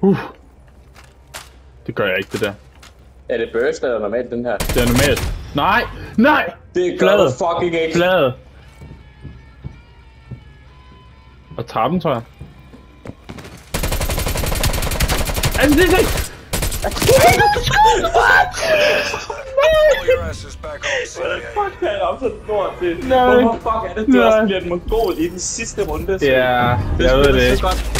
Det gør jeg ikke, det der. Er det burst eller normalt, den her? Det er normalt. Nej! Nej! Det gør du fucking ikke. Flade. Og trappen, tror jeg. Altså, det er ikke... Fuck, han er så lort til. Nej. Hvorfor fuck er det, du også bliver en mongol i den sidste runde? Ja, jeg ved det ikke.